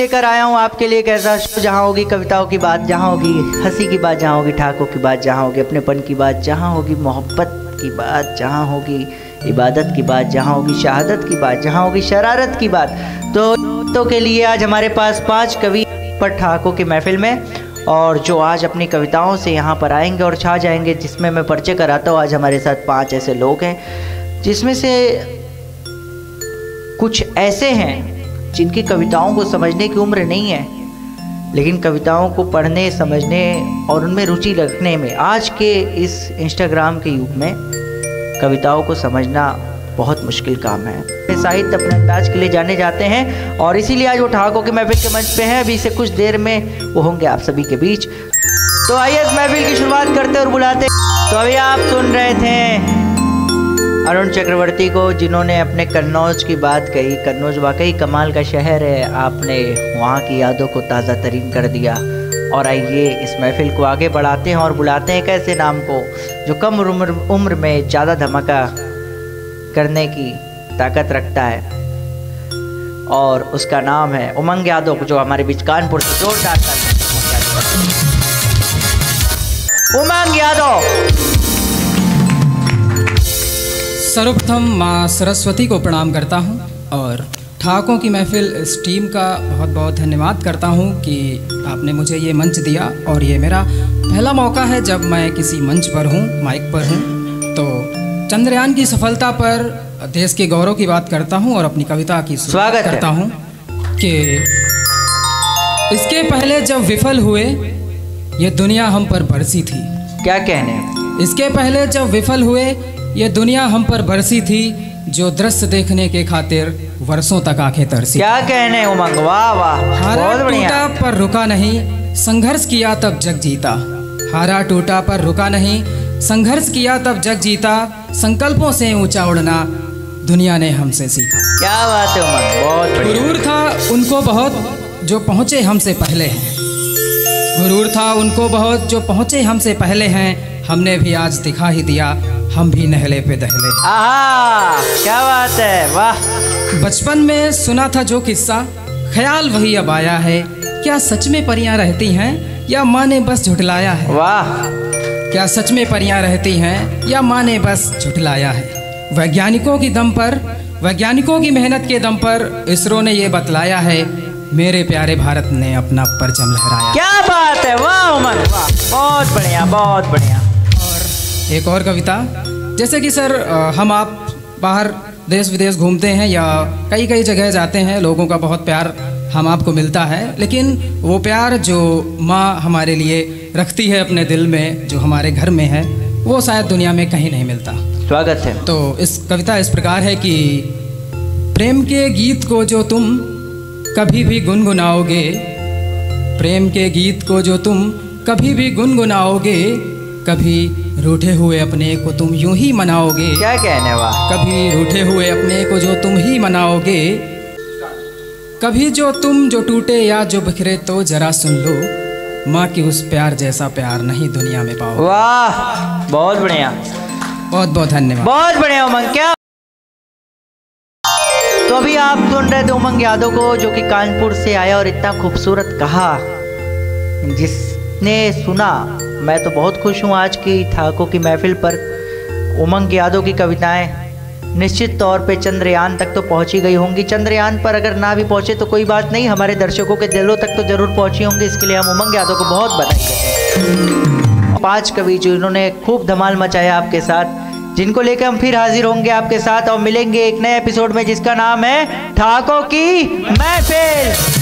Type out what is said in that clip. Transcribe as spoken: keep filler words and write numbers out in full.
लेकर आया हूँ आपके लिए एक ऐसा शो जहाँ होगी कविताओं की बात, जहाँ होगी हंसी की बात, जहाँ होगी ठहाकों की बात, जहाँ होगी अपनेपन की बात, जहाँ होगी मोहब्बत की बात, जहाँ होगी इबादत की बात, जहाँ होगी शहादत की बात, जहाँ होगी शरारत की बात। तो तो के लिए आज हमारे पास पांच कवि पर ठहाकों की महफिल में, और जो आज अपनी कविताओं से यहाँ पर आएंगे और छा जाएंगे, जिसमें मैं परिचय कराता हूँ। आज हमारे साथ पांच ऐसे लोग हैं जिसमें से कुछ ऐसे हैं जिनकी कविताओं को समझने की उम्र नहीं है, लेकिन कविताओं को पढ़ने, समझने और उनमें रुचि रखने में आज के इस इंस्टाग्राम के युग में कविताओं को समझना बहुत मुश्किल काम है। साहित्य अपने अंदाज के लिए जाने जाते हैं और इसीलिए आज वो ठहाकों के महफिल के मंच पे हैं। अभी से कुछ देर में वो होंगे आप सभी के बीच। तो आइए इस महफिल की शुरुआत करते और बुलाते। तो अभी आप सुन रहे थे अरुण चक्रवर्ती को, जिन्होंने अपने कन्नौज की बात कही। कन्नौज वाकई कमाल का शहर है, आपने वहाँ की यादों को ताज़ा तरीन कर दिया। और आइए इस महफिल को आगे बढ़ाते हैं और बुलाते हैं एक ऐसे नाम को जो कम उम्र उम्र में ज़्यादा धमाका करने की ताकत रखता है, और उसका नाम है उमंग यादव, जो हमारे बीच कानपुर से जोरदार उमंग यादव। सर्वप्रथम माँ सरस्वती को प्रणाम करता हूँ और ठहाकों की महफिल इस टीम का बहुत बहुत धन्यवाद करता हूँ कि आपने मुझे ये मंच दिया। और ये मेरा पहला मौका है जब मैं किसी मंच पर हूँ, माइक पर हूँ। तो चंद्रयान की सफलता पर देश के गौरव की बात करता हूँ और अपनी कविता की स्वागत करता हूँ कि इसके पहले जब विफल हुए ये दुनिया हम पर बरसी थी। क्या कहने? इसके पहले जब विफल हुए ये दुनिया हम पर बरसी थी, जो दृश्य देखने के खातिर वर्षों तक आंखें तरसी। क्या कहने उमंग, वाह वाह, हारा टूटा पर रुका नहीं, संघर्ष किया तब जग जीता। हारा टूटा पर रुका नहीं, संघर्ष किया तब जग जीता। संकल्पों से ऊंचा उड़ना दुनिया ने हमसे सीखा। क्या बात है उमंग, बहुत बढ़िया। गुरूर था उनको बहुत जो पहुँचे हमसे पहले हैं। गुरूर था उनको बहुत जो पहुँचे हमसे पहले हैं। हमने भी आज दिखा ही दिया, हम भी नहले पे दहले। आहा, क्या बात है, वाह। बचपन में सुना था जो किस्सा, ख्याल वही अब आया है। क्या सच में परियां रहती हैं या माँ ने बस झुठलाया है? वाह। क्या सच में परियां रहती हैं या माँ ने बस झुठलाया है? वैज्ञानिकों की दम पर, वैज्ञानिकों की मेहनत के दम पर इसरो ने ये बतलाया है, मेरे प्यारे भारत ने अपना परचम लहराया। क्या बात है, वाह उमंग, वाह, बहुत बढ़िया, बहुत बढ़िया। और एक और कविता, जैसे कि सर हम आप बाहर देश विदेश घूमते हैं या कई कई जगह जाते हैं, लोगों का बहुत प्यार हम आपको मिलता है, लेकिन वो प्यार जो माँ हमारे लिए रखती है अपने दिल में, जो हमारे घर में है, वो शायद दुनिया में कहीं नहीं मिलता। स्वागत है। तो इस कविता इस प्रकार है कि प्रेम के गीत को जो तुम कभी भी गुनगुनाओगे, प्रेम के गीत को जो तुम कभी भी गुनगुनाओगे, कभी रूठे हुए अपने को तुम यूं ही मनाओगे। क्या कहने, वाह। कभी रूठे हुए अपने को जो तुम ही मनाओगे, कभी जो तुम जो टूटे या जो बिखरे तो जरा सुन लो, माँ की उस प्यार जैसा प्यार नहीं दुनिया में पाओ। वाह, बहुत बढ़िया, बहुत बहुत धन्यवाद। बहुत बढ़िया उमंग। क्या तो अभी आप सुन रहे थे उमंग यादव को, जो कि कानपुर से आया और इतना खूबसूरत कहा। जिसने सुना, मैं तो बहुत खुश हूँ आज की ठहाकों की महफिल पर। उमंग यादव की कविताएं निश्चित तौर पे चंद्रयान तक तो पहुँची गई होंगी। चंद्रयान पर अगर ना भी पहुँचे तो कोई बात नहीं, हमारे दर्शकों के दिलों तक तो जरूर पहुँची होंगी। इसके लिए हम उमंग यादव को बहुत बधाई देते हैं। पांच कवि जिन्होंने खूब धमाल मचाया आपके साथ, जिनको लेकर हम फिर हाजिर होंगे आपके साथ और मिलेंगे एक नए एपिसोड में, जिसका नाम है ठहाकों की महफिल।